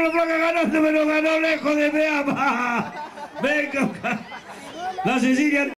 la placa ganando, pero ganó lejos de Beama. Venga, la Cecilia.